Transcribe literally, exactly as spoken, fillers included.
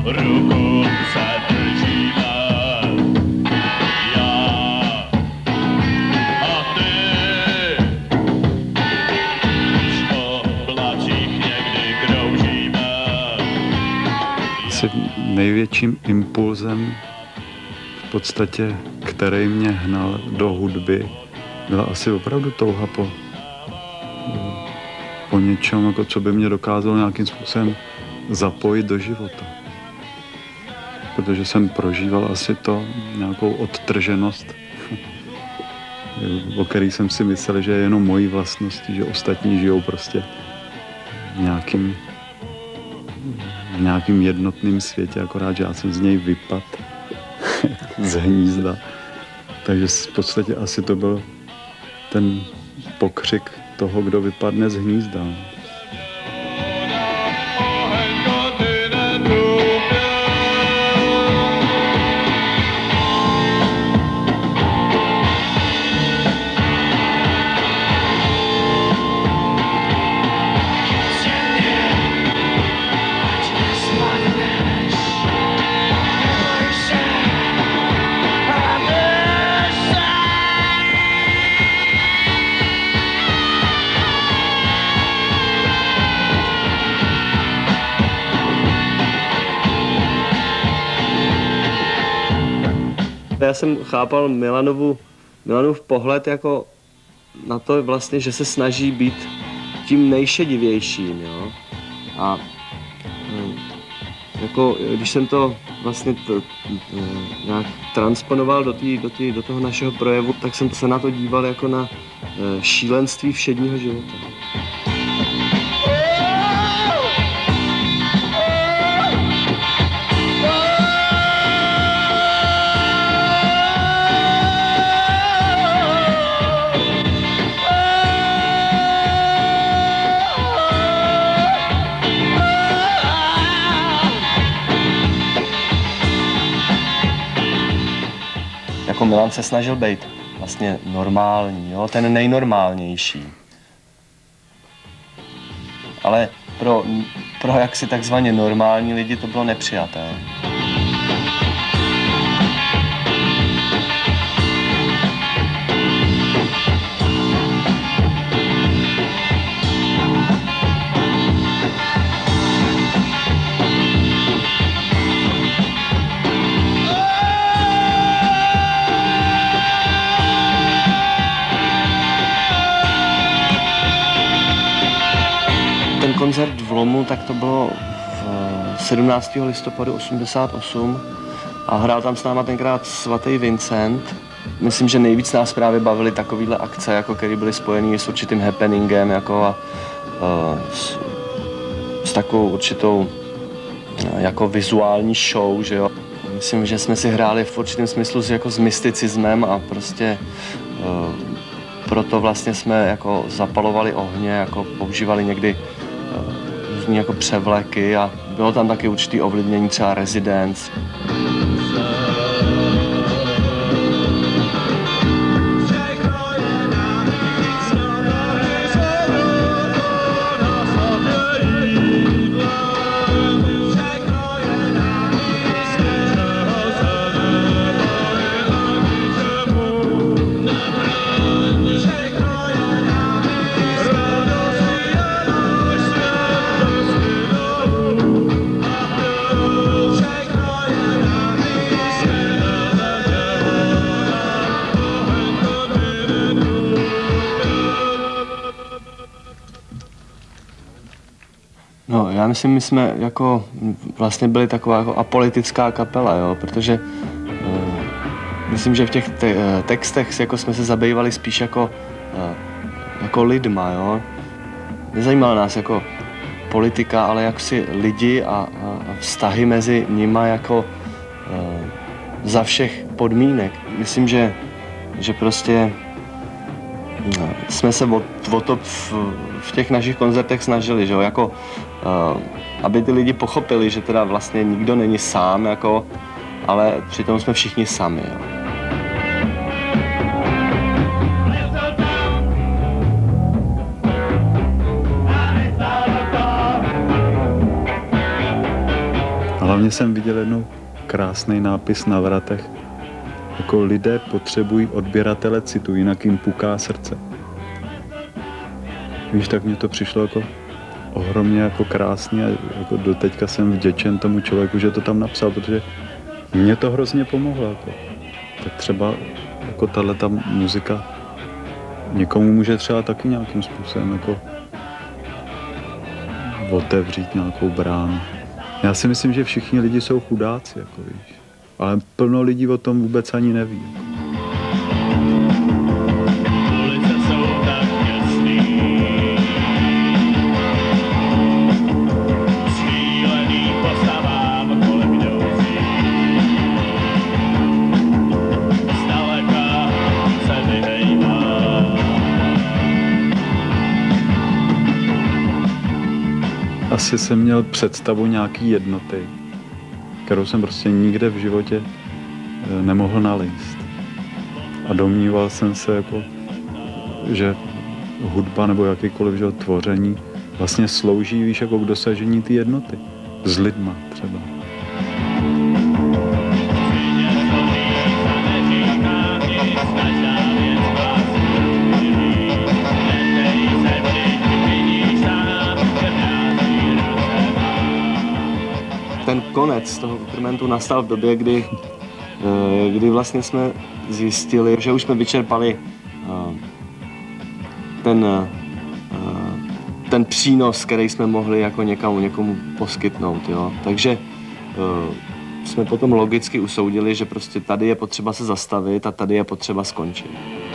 ruku se držíme. Já a ty v oblacích někdy kroužíme. Asi největším impulzem, v podstatě, který mě hnal do hudby, byla asi opravdu touha po, po něčem, jako co by mě dokázalo nějakým způsobem zapojit do života. Protože jsem prožíval asi to nějakou odtrženost, o který jsem si myslel, že je jenom mojí vlastností, že ostatní žijou prostě v nějakým, v nějakým jednotným světě, akorát, že já jsem z něj vypadl z hnízda. Takže v podstatě asi to byl ten pokřik toho, kdo vypadne z hnízda. Já jsem chápal Milanovu, Milanův pohled jako na to vlastně, že se snaží být tím nejšedivějším, jo. A jako, když jsem to vlastně to, nějak transponoval do, tý, do, tý, do toho našeho projevu, tak jsem se na to díval jako na šílenství všedního života. Jako Milan se snažil být vlastně normální, jo? Ten nejnormálnější. Ale pro, pro jaksi takzvaně normální lidi to bylo nepřijatelné. Koncert v Lomu, tak to bylo v sedmnáctého listopadu osmdesát osm a hrál tam s náma tenkrát svatý Vincent. Myslím, že nejvíc nás právě bavily takovýhle akce, jako které byly spojené s určitým happeningem jako a, a s, s takovou určitou jako vizuální show, že jo. Myslím, že jsme si hráli v určitém smyslu jako s mysticismem a prostě uh, proto vlastně jsme jako zapalovali ohně, jako používali někdy různý jako převleky a bylo tam taky určitý ovlivnění třeba Residence. No, já myslím, my jsme jako vlastně byli taková jako apolitická kapela, jo, protože uh, myslím, že v těch te textech jako jsme se zabývali spíš jako, uh, jako lidma, jo. Nezajímala nás jako politika, ale jak si lidi a, a vztahy mezi nima jako uh, za všech podmínek. Myslím, že, že prostě no, jsme se o, o to v, v těch našich koncertech snažili, že jo, jako Uh, aby ty lidi pochopili, že teda vlastně nikdo není sám, jako, ale přitom jsme všichni sami. Jo. hlavně jsem viděl jednou krásný nápis na vratech. Jako lidé potřebují odběratele citu, jinak jim puká srdce. Víš, tak mně to přišlo jako ohromně jako krásný a jako doteďka jsem vděčen tomu člověku, že to tam napsal, protože mě to hrozně pomohlo. Jako. Tak třeba jako tahleta muzika někomu může třeba taky nějakým způsobem jako otevřít nějakou bránu. Já si myslím, že všichni lidi jsou chudáci, jako víš. Ale plno lidí o tom vůbec ani neví. Jako. Ulice jsou tak těsný, střílený postavám kolem jdoucí. Zdaleka se vyhejbá. Asi jsem měl představu nějaký jednoty, kterou jsem prostě nikde v životě nemohl nalézt. A domníval jsem se, jako, že hudba nebo jakýkoliv že, tvoření vlastně slouží, víš, jako k dosažení té jednoty. S lidma třeba. Ten konec toho experimentu nastal v době, kdy, kdy vlastně jsme zjistili, že už jsme vyčerpali ten, ten přínos, který jsme mohli jako někomu, někomu poskytnout. Jo? Takže jsme potom logicky usoudili, že prostě tady je potřeba se zastavit a tady je potřeba skončit.